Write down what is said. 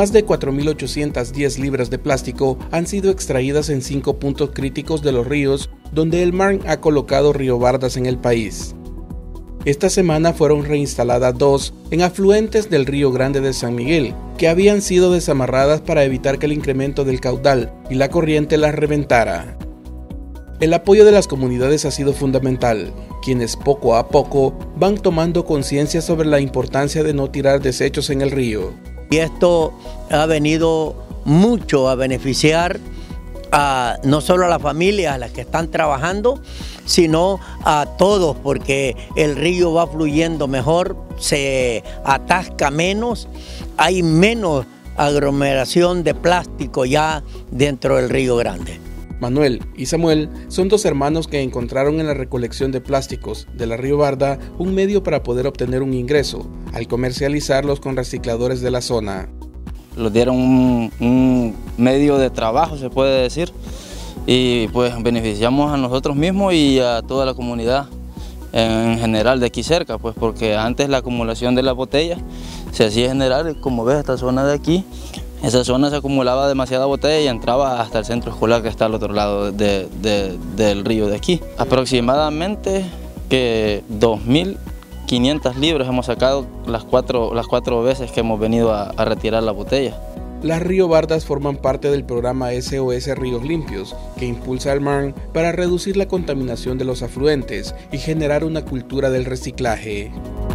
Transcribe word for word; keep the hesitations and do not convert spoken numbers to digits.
Más de cuatro mil ochocientas diez libras de plástico han sido extraídas en cinco puntos críticos de los ríos donde el MARN ha colocado riobardas en el país. Esta semana fueron reinstaladas dos en afluentes del Río Grande de San Miguel, que habían sido desamarradas para evitar que el incremento del caudal y la corriente las reventara. El apoyo de las comunidades ha sido fundamental, quienes poco a poco van tomando conciencia sobre la importancia de no tirar desechos en el río. Y esto ha venido mucho a beneficiar a, no solo a las familias a las que están trabajando, sino a todos, porque el río va fluyendo mejor, se atasca menos, hay menos aglomeración de plástico ya dentro del Río Grande. Manuel y Samuel son dos hermanos que encontraron en la recolección de plásticos de la riobarda un medio para poder obtener un ingreso al comercializarlos con recicladores de la zona. Nos dieron un, un medio de trabajo, se puede decir, y pues beneficiamos a nosotros mismos y a toda la comunidad en general de aquí cerca, pues porque antes la acumulación de las botellas se hacía general, como ves esta zona de aquí, esa zona se acumulaba demasiada botella y entraba hasta el centro escolar que está al otro lado de, de, del río de aquí. Aproximadamente que dos mil quinientas libras hemos sacado las cuatro, las cuatro veces que hemos venido a, a retirar la botella. Las riobardas forman parte del programa S O S Ríos Limpios, que impulsa el MARN para reducir la contaminación de los afluentes y generar una cultura del reciclaje.